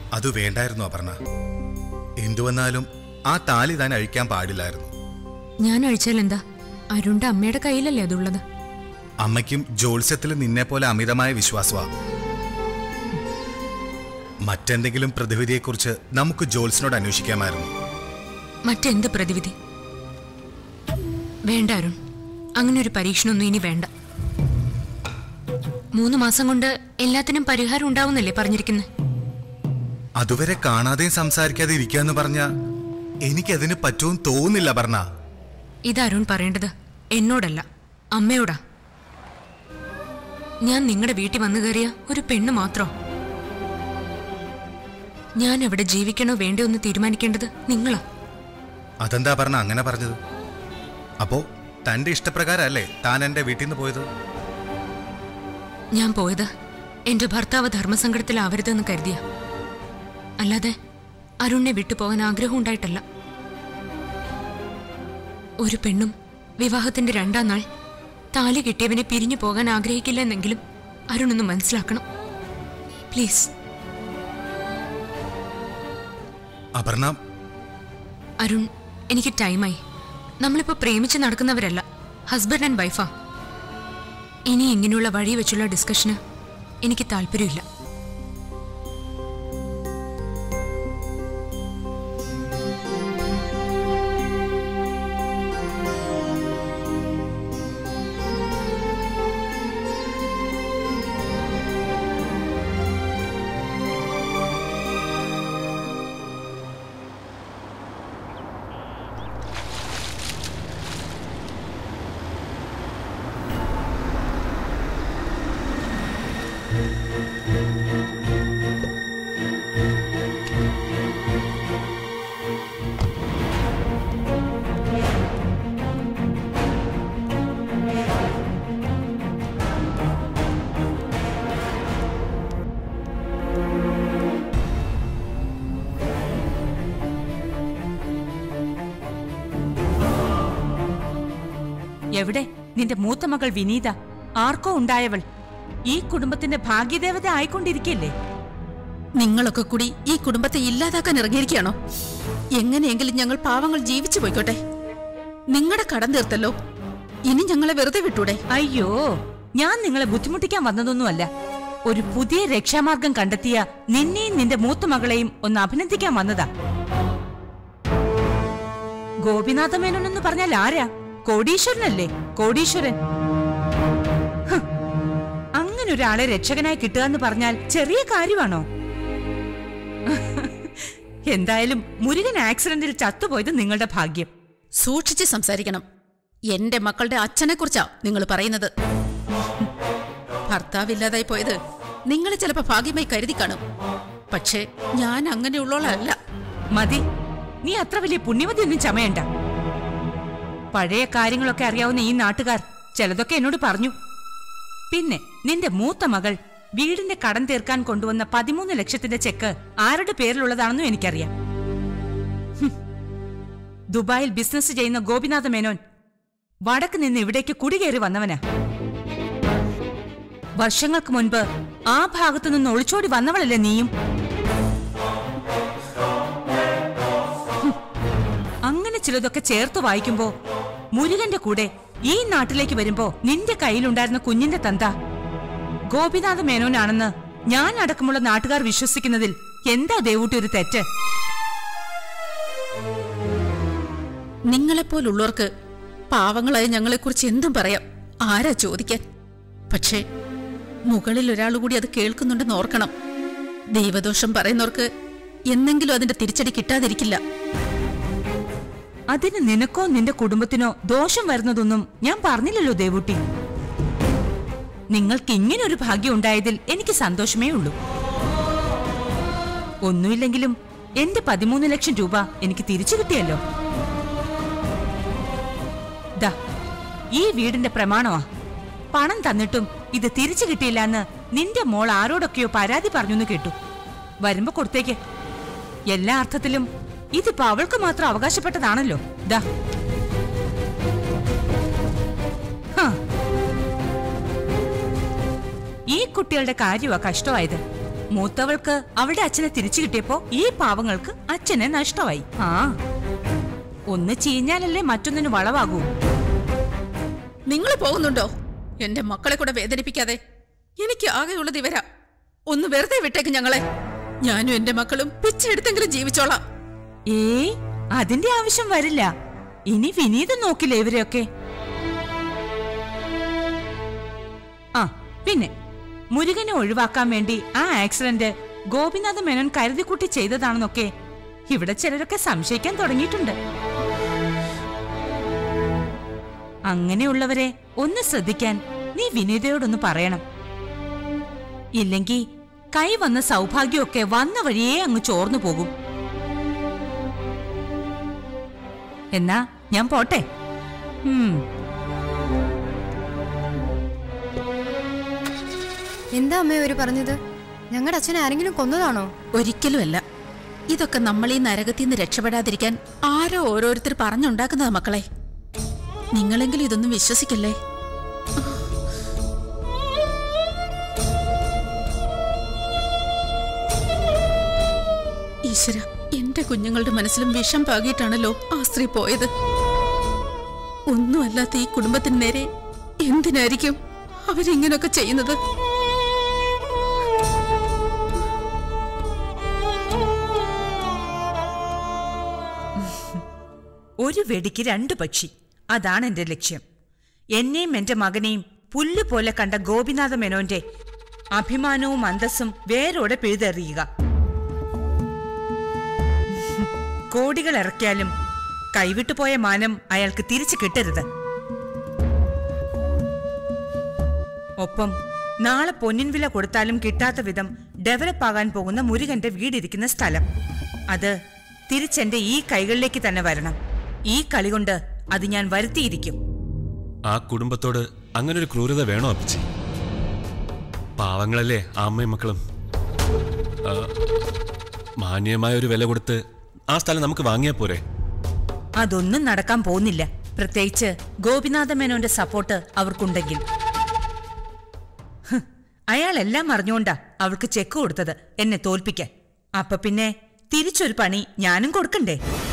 അത് വേണ്ടായിരുന്നു അപർണ. എന്തു വന്നാലും ആ താലി താൻ അഴിക്കാൻ പാടില്ലായിരുന്നു. ഞാൻ അഴിച്ചാൽ എന്താ? അരുണിന്റെ അമ്മയുടെ കയ്യിലല്ലേ അതുള്ളത്? അമ്മയ്ക്കും ജോത്സ്യത്തിൽ നിന്നെ പോലെ അമിതമായ വിശ്വാസമാണ്. മറ്റെന്തെങ്കിലും പ്രതിവിധിയെക്കുറിച്ച് നമുക്ക് ജോത്സ്യനോട് അന്വേഷിക്കാമായിരുന്നു. മറ്റെന്ത് പ്രതിവിധി? വേണ്ട അരുൺ, അങ്ങനെ ഒരു പരീക്ഷണമൊന്നും ഇനി വേണ്ട. 3 മാസം കൊണ്ട് എല്ലാത്തിനും പരിഹാരം ഉണ്ടാവുന്നല്ലേ പറഞ്ഞിരിക്കുന്നത്? അതുവരെ കാണാതെയും സംസാരിക്കാതെ ഇരിക്കാന്ന് പറഞ്ഞ എനിക്കതിന് പറ്റുമെന്ന് തോന്നുന്നില്ല പറഞ്ഞ. ഇത് അരുൺ പറയേണ്ടത് എന്നോടല്ല, അമ്മയോടാ. ഞാൻ നിങ്ങളുടെ വീട്ടിൽ വന്നു കയറിയ ഒരു പെണ്ണ് മാത്രോ? ഞാൻ അവിടെ ജീവിക്കണോ വേണ്ടോ എന്ന് തീരുമാനിക്കേണ്ടത് നിങ്ങളാ. അതെന്താ പറഞ്ഞ അങ്ങനെ പറഞ്ഞത്? അപ്പോ തന്റെ ഇഷ്ടപ്രകാരല്ലേ താൻ എന്റെ വീട്ടിൽ നിന്ന് പോയത്? ഞാൻ പോയത് എന്റെ ഭർത്താവ് ധർമ്മസങ്കടത്തിലാവരുതെന്ന് കരുതിയ, അല്ലാതെ അരുണിനെ വിട്ടുപോകാൻ ആഗ്രഹം ഉണ്ടായിട്ടല്ല. ഒരു പെണ്ണും വിവാഹത്തിന്റെ 2ാം നാൾ താലി കിട്ടിയവനെ പിരിഞ്ഞു പോകാൻ ആഗ്രഹിക്കില്ലെന്നെങ്കിലും അരുണൊന്ന് മനസ്സിലാക്കണം പ്ലീസ്. അപർണ, അരുൺ, എനിക്ക് ടൈമായി. നമ്മളിപ്പോ പ്രേമിച്ച് നടക്കുന്നവരല്ല, ഹസ്ബൻഡ് ആൻഡ് വൈഫാ. ഇനി ഇങ്ങനെയുള്ള വഴി വെച്ചുള്ള ഡിസ്കഷന് എനിക്ക് താല്പര്യമില്ല. എവിടെ നിന്റെ മൂത്ത മകൾ വിനീത? ആർക്കോ ഉണ്ടായവൾ ഈ കുടുംബത്തിന്റെ ഭാഗ്യദേവത ആയിക്കൊണ്ടിരിക്കല്ലേ? നിങ്ങളൊക്കെ കൂടി ഈ കുടുംബത്തെ ഇല്ലാതാക്കാൻ ഇറങ്ങിയിരിക്കുകയാണോ? എങ്ങനെയെങ്കിലും ഞങ്ങൾ പാവങ്ങൾ ജീവിച്ചു പോയിക്കോട്ടെ. നിങ്ങളുടെ കടം തീർത്തല്ലോ, ഇനി ഞങ്ങളെ വെറുതെ വിട്ടൂടെ? അയ്യോ, ഞാൻ നിങ്ങളെ ബുദ്ധിമുട്ടിക്കാൻ വന്നതൊന്നുമല്ല. ഒരു പുതിയ രക്ഷാമാർഗം കണ്ടെത്തിയ നിന്നെയും നിന്റെ മൂത്ത മകളെയും ഒന്ന് അഭിനന്ദിക്കാൻ വന്നതാ. ഗോപിനാഥ മേനോൻ എന്ന് പറഞ്ഞാൽ ആരാ? കോടീശ്വരനല്ലേ? കോടീശ്വരൻ. അങ്ങനെ ഒരാളെ രക്ഷകനായി കിട്ടുക എന്ന് പറഞ്ഞാൽ ചെറിയ കാര്യമാണോ? എന്തായാലും മുരുകൻ ആക്സിഡന്റിൽ ചത്തുപോയത് നിങ്ങളുടെ ഭാഗ്യം. സൂക്ഷിച്ച് സംസാരിക്കണം. എന്റെ മക്കളുടെ അച്ഛനെ കുറിച്ചാ നിങ്ങൾ പറയുന്നത്. ഭർത്താവില്ലാതായി പോയത് നിങ്ങൾ ചിലപ്പോ ഭാഗ്യമായി കരുതി കാണും. പക്ഷേ ഞാൻ അങ്ങനെയുള്ളോളല്ല. മതി, നീ അത്ര വലിയ പുണ്യവതിയൊന്നും ചമയണ്ട. പഴയ കാര്യങ്ങളൊക്കെ അറിയാവുന്ന ഈ നാട്ടുകാർ ചിലതൊക്കെ എന്നോട് പറഞ്ഞു. പിന്നെ നിന്റെ മൂത്ത മകൾ വീടിന്റെ കടം തീർക്കാൻ കൊണ്ടുവന്ന 13 ലക്ഷത്തിന്റെ ചെക്ക് ആരുടെ പേരിലുള്ളതാണെന്നും എനിക്കറിയാം. ദുബായിൽ ബിസിനസ് ചെയ്യുന്ന ഗോപിനാഥ മേനോൻ വടക്ക് നിന്ന് ഇവിടേക്ക് കുടികേറി വന്നവനാ. വർഷങ്ങൾക്ക് മുൻപ് ആ ഭാഗത്തു നിന്ന് ഒളിച്ചോടി വന്നവളല്ലേ നീയും? അങ്ങനെ ചിലതൊക്കെ ചേർത്ത് വായിക്കുമ്പോ മുരുകന്റെ കൂടെ ഈ നാട്ടിലേക്ക് വരുമ്പോ നിന്റെ കയ്യിലുണ്ടായിരുന്ന കുഞ്ഞിന്റെ തന്ത ഗോപിനാഥ മേനോനാണെന്ന് ഞാൻ അടക്കമുള്ള നാട്ടുകാർ വിശ്വസിക്കുന്നതിൽ എന്താ ദേവൂട്ടി ഒരു തെറ്റ്? നിങ്ങളെപ്പോലുള്ളവർക്ക് പാവങ്ങളായ ഞങ്ങളെക്കുറിച്ച് എന്തും പറയാം, ആരാ ചോദിക്കാൻ? പക്ഷേ മുകളിൽ ഒരാൾ കൂടി അത് കേൾക്കുന്നുണ്ടെന്ന് ഓർക്കണം. ദൈവദോഷം പറയുന്നവർക്ക് എന്നെങ്കിലും അതിന്റെ തിരിച്ചടി കിട്ടാതിരിക്കില്ല. അതിന് നിനക്കോ നിന്റെ കുടുംബത്തിനോ ദോഷം വരുന്നതൊന്നും ഞാൻ പറഞ്ഞില്ലല്ലോ ദേവൂട്ടി. നിങ്ങൾക്ക് ഇങ്ങനൊരു ഭാഗ്യം ഉണ്ടായതിൽ എനിക്ക് സന്തോഷമേ ഉള്ളൂ. ഒന്നുമില്ലെങ്കിലും എന്റെ 13 ലക്ഷം രൂപ എനിക്ക് തിരിച്ചു കിട്ടിയല്ലോ. ദാ, ഈ വീടിന്റെ പ്രമാണമാ. പണം തന്നിട്ടും ഇത് തിരിച്ചു കിട്ടിയില്ല എന്ന് നിന്റെ മോൾ ആരോടൊക്കെയോ പരാതി പറഞ്ഞു കേട്ടു. വരുമ്പോ കൊടുത്തേക്ക്. എല്ലാ അർത്ഥത്തിലും ഇതിപ്പോ അവൾക്ക് മാത്രം അവകാശപ്പെട്ടതാണല്ലോ. ദാ, ഈ കുട്ടികളുടെ കാര്യമാ കഷ്ടമായത്. മൂത്തവൾക്ക് അവളുടെ അച്ഛനെ തിരിച്ചു കിട്ടിയപ്പോ ഈ പാവങ്ങൾക്ക് അച്ഛനെ നഷ്ടമായി. ഒന്ന് ചീഞ്ഞാലല്ലേ മറ്റൊന്നിന് വളവാകൂ. നിങ്ങൾ പോകുന്നുണ്ടോ? എന്റെ മക്കളെ കൂടെ വേദനിപ്പിക്കാതെ. എനിക്ക് ആകെയുള്ളത് ഇവരാ. ഒന്ന് വെറുതെ വിട്ടേക്ക് ഞങ്ങളെ. ഞാനും എന്റെ മക്കളും പിച്ചെടുത്തെങ്കിലും ജീവിച്ചോളാം. അതിന്റെ ആവശ്യം വരില്ല. ഇനി വിനീതം നോക്കില്ലേ ഇവരെയൊക്കെ. പിന്നെ മുരുകനെ ഒഴിവാക്കാൻ വേണ്ടി ആ ആക്സിഡന്റ് ഗോപിനാഥ മേനോൻ കരുതിക്കുട്ടി ചെയ്തതാണെന്നൊക്കെ ഇവിടെ ചിലരൊക്കെ സംശയിക്കാൻ തുടങ്ങിയിട്ടുണ്ട്. അങ്ങനെയുള്ളവരെ ഒന്ന് ശ്രദ്ധിക്കാൻ നീ വിനീതയോടൊന്ന് പറയണം. ഇല്ലെങ്കിൽ കൈ വന്ന സൗഭാഗ്യമൊക്കെ വന്ന വഴിയേ അങ്ങ് ചോർന്നു പോകും. എന്നാ ഞാൻ പോട്ടെ. എന്താ അമ്മ ഒരു പറഞ്ഞത്? ഞങ്ങളുടെ അച്ഛനെ ആരെങ്കിലും കൊന്നതാണോ? ഒരിക്കലുമല്ല. ഇതൊക്കെ നമ്മൾ ഈ നരകത്തിൽ നിന്ന് രക്ഷപ്പെടാതിരിക്കാൻ ആരോ ഓരോരുത്തർ പറഞ്ഞുണ്ടാക്കുന്നതാ മക്കളെ. നിങ്ങളെങ്കിലും ഇതൊന്നും വിശ്വസിക്കല്ലേ. ഈശ്വര, എന്റെ കുഞ്ഞുങ്ങളുടെ മനസ്സിലും വിഷം പാകിയിട്ടാണല്ലോ ആ സ്ത്രീ പോയത്. ഒന്നുമല്ലാത്ത ഈ കുടുംബത്തിന് നേരെ എന്തിനായിരിക്കും അവരിങ്ങനൊക്കെ ചെയ്യുന്നത്? ഒരു വെടിക്ക് രണ്ട് പക്ഷി, അതാണ് എന്റെ ലക്ഷ്യം. എന്നെയും എന്റെ മകനെയും പുല്ലുപോലെ കണ്ട ഗോപിനാഥ മേനോന്റെ അഭിമാനവും അന്തസ്സും വേരോടെ പിഴുതെറിയുക. കോടികൾ ഇറക്കിയാലും കൈവിട്ടുപോയ മാനം അയാൾക്ക് തിരിച്ചു കിട്ടരുത്. ഒപ്പം നാളെ പൊന്നിൻ വില കൊടുത്താലും കിട്ടാത്ത വിധം ഡെവലപ്പ് ആകാൻ പോകുന്ന മുരുകന്റെ വീടിരിക്കുന്ന സ്ഥലം, അത് തിരിച്ചെന്റെ ഈ കൈകളിലേക്ക് തന്നെ വരണം. ഈ കളി കൊണ്ട് അത് ഞാൻ വരുത്തിയിരിക്കും. ആ കുടുംബത്തോട് അങ്ങനൊരു ക്രൂരത വേണോ അപ്പച്ചി? പാവങ്ങളല്ലേ ആ അമ്മയും മക്കളും. മാന്യമായ ഒരു വില കൊടുത്ത് ആ സ്ഥലം നമുക്ക് വാങ്ങിയാ പോരെ? അതൊന്നും നടക്കാൻ പോകുന്നില്ല. പ്രത്യേകിച്ച് ഗോപിനാഥ മേനോന്റെ സപ്പോർട്ട് അവർക്കുണ്ടെങ്കിൽ. അയാളെല്ലാം അറിഞ്ഞുകൊണ്ടാ അവൾക്ക് ചെക്ക് കൊടുത്തത് എന്നെ തോൽപ്പിക്കാൻ. അപ്പൊ പിന്നെ തിരിച്ചൊരു പണി ഞാനും കൊടുക്കണ്ടേ?